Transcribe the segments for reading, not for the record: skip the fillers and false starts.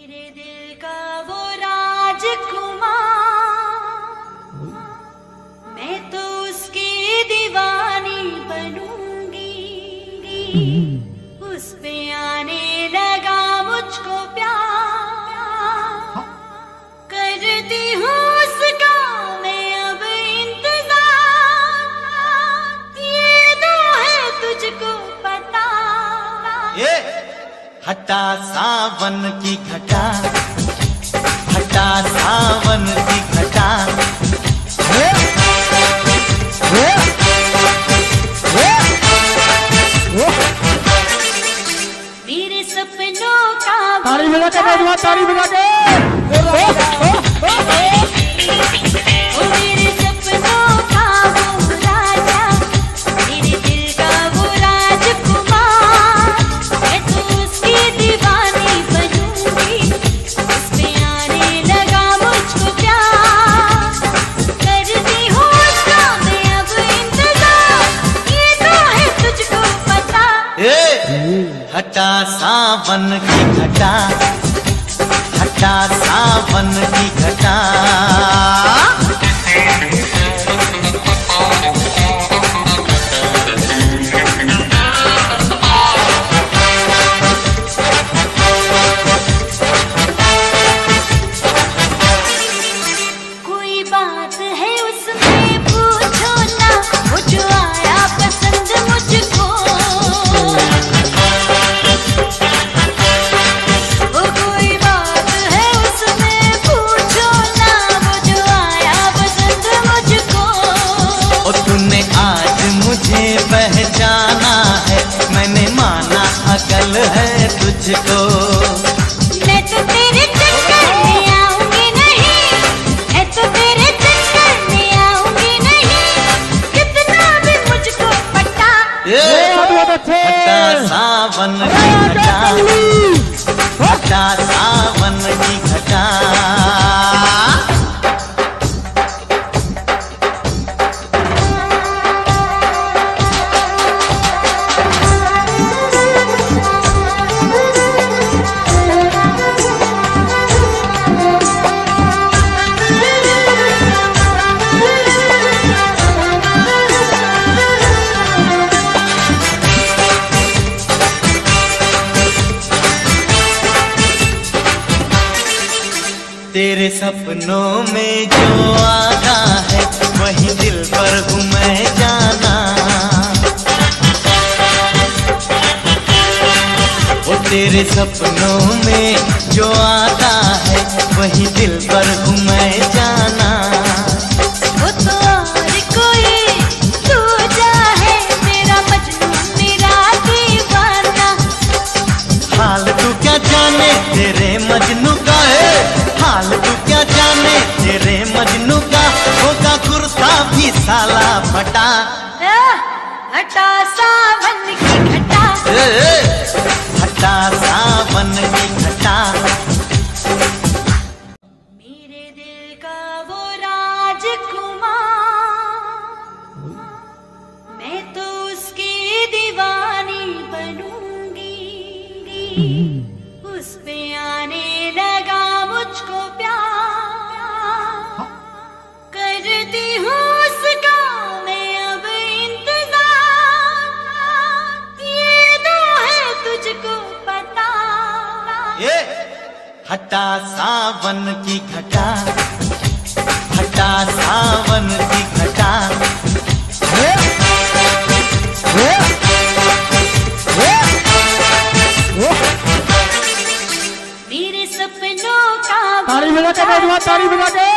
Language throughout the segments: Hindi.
मेरे दिल का वो राजकुमार, मैं तो उसकी दीवानी बनूंगी। उस पे आने लगा मुझको प्यार, करती हूँ उसका मैं अब इंतजार। ये तो है तुझको पता। ये हटा सावन की घटा, हटा सावन की घटा। मेरे सपनों का ताली बजा के ताली बजा के मेरे सपनों का वो राजा, मेरे दिल का वो राजकुमार, मैं तो उसकी दीवानी बनूंगी। उस पे आने लगा मुझको प्यार, करती हूँ उसका मैं अब इंतजार। ये तो है तुझको पता। हटा सावन की घटा, हटा सावन की घटा। कोई बात है उसमें पूछो ना, वो जो आया पसंद मुझको। वो कोई बात है उसमें पूछो ना, वो जो आया पसंद मुझको। और तूने आज मुझे पहचाना है, मैंने माना अकल है तुझको। मैं तो तेरे चक्कर में आऊंगी नहीं, मैं तो तेरे चक्कर में आऊंगी नहीं, कितना भी मुझको पता। हटा सावन की घटा, हटा सावन की घटा। तेरे सपनों में जो आना है, वही दिल पर हूँ मैं जाना। वो तेरे सपनों में जो आता है, वही दिल पर हूँ मैं जाना। वो तो और कोई दूजा है, मेरा मजनू मेरा दीवाना। हाल तू क्या जाने तेरे मजनू का है, हाल तू क्या जाने तेरे मजनू का। होगा कुर्ता भी साला फटा। हटा सावन की घटा, हटा सावन की घटा। मेरे दिल का वो राजकुमार, मैं तो उसकी दीवानी बनूंगी। उस पे आने लगा मुझको प्यार, करती हूँ उसका मैं अब इंतजार। ये तो है तुझको पता। ये हटा सावन की घटा, हटा सावन की घटा। मेरे सपनों का ताली बजा के ताली बजा के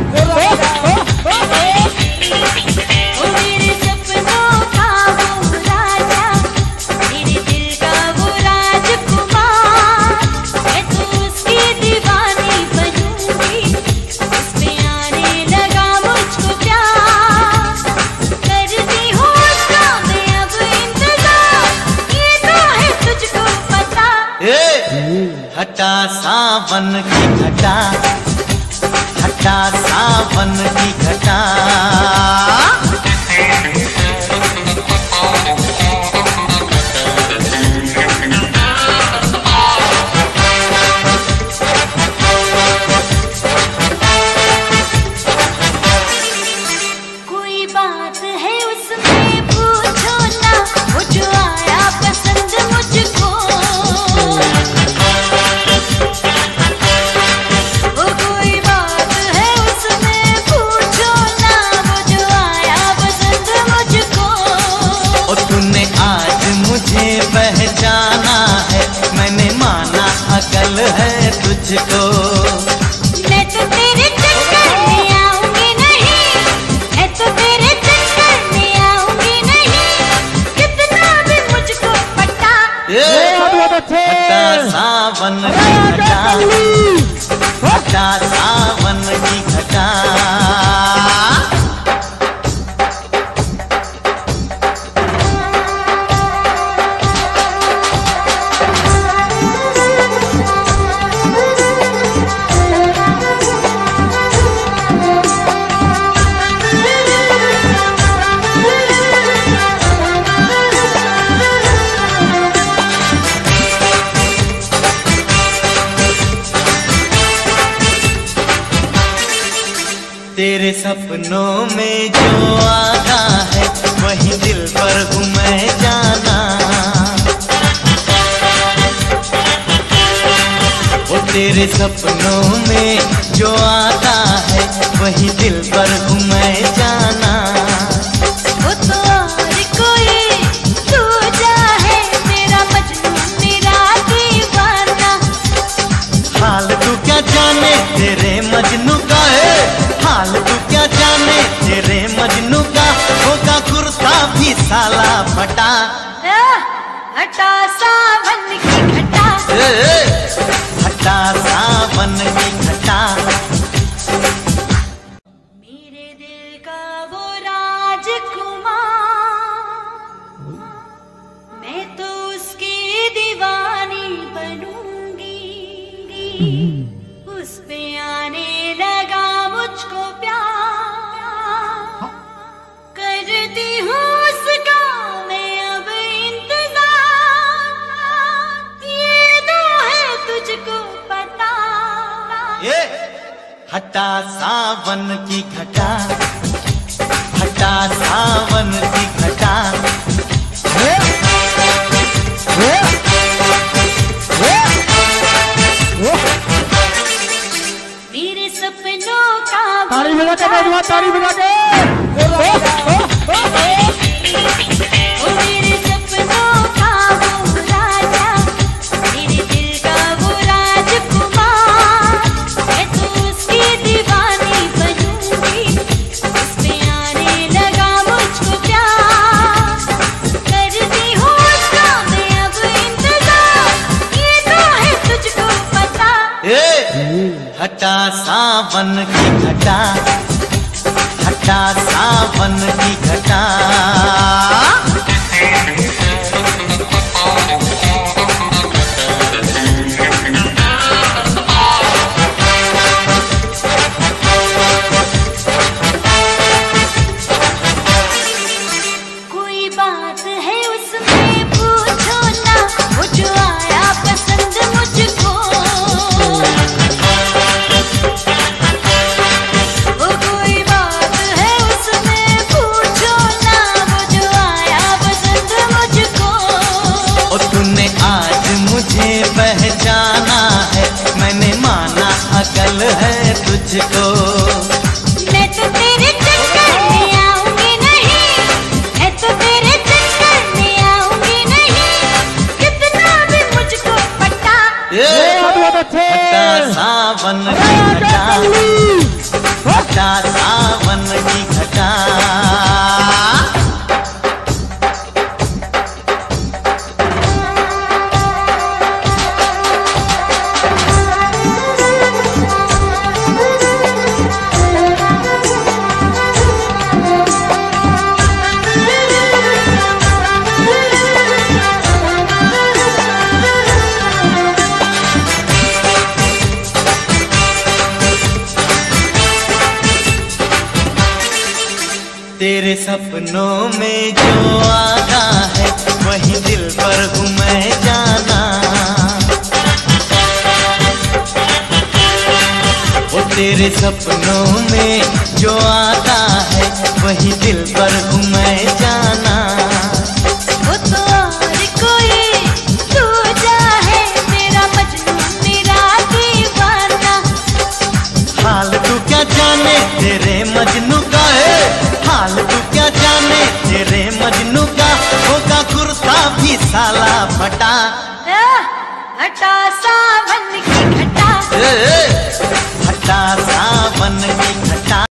मेरे सपनों का वो राजा, मेरे दिल का वो राजकुमार, मैं तो उसकी दीवानी बनूंगी। उस पे आने लगा मुझको प्यार, करती हूँ उसका मैं अब इंतजार। ये तो है तुझको पता। हटा सावन की घटा, हटा सावन की घटा। तुझको। मैं तो तेरे चक्कर में आऊंगी नहीं, मैं तो तेरे चक्कर में आऊंगी नहीं, कितना भी मुझको पटा। घटा सावन की घटा, घटा सावन की घटा। तेरे सपनों में जो आता है वही दिल पर हूँ मैं जाना। वो तेरे सपनों में जो आता है वही दिल पर हूँ मैं जाना। वो तो और कोई दूजा है, मेरा मजनू मेरा दीवाना। हाल तू क्या जाने तेरे मजनू का है, हाल तू क्या जाने तेरे मजनू का। होगा कुर्ता भी साला फटा। घटा सावन की घटा, घटा सावन की घटा। मेरे दिल का वो राजकुमार, मैं तो उसकी दीवानी बनूंगी। उस पे आने लगा मुझको प्यार, करती हूँ उसका मैं अब इंतजार। ये तो है तुझको पता। ये घटा सावन की घटा, घटा सावन की घटा। मेरे सपनों का ताली बजा के बेजुआ, ताली बजा के। वो मेरे सपनों का वो राजा, मेरे दिल का वो राजकुमार, मैं तो उसकी दीवानी बनूंगी। उस पे आने लगा मुझको प्यार, करती हूँ उसका मैं अब इंतजार। ये तो है तुझको पता। घटा सावन की घटा, घटा सावन की घटा। कोई बात है उसमें पूछो ना, वो जो आया पसंद मुझको। वो कोई बात है उसमें पूछो ना, वो जो आया पसंद मुझको। और तूने आज मुझे पहचाना है, मैंने माना अकल है तुझको। मैं तो तेरे चक्कर में आऊंगी नहीं, मैं तो तेरे चक्कर में आऊंगी नहीं, कितना भी मुझको पटा। घटा सावन की घटा, घटा सावन की घटा। तेरे सपनों में जो आता है वही दिल पर हूँ मैं जाना। वो तेरे सपनों में जो आता है वही दिल पर हूँ मैं जाना। वो तो और कोई दूजा है, मेरा मजनू मेरा दीवाना। हाल तू क्या जाने तेरे मजनू का है, हाल तू क्या जाने तेरे मजनू का। होगा कुर्ता भी साला फटा। घटा सावन की घटा, खट्टा सावन की खट्टा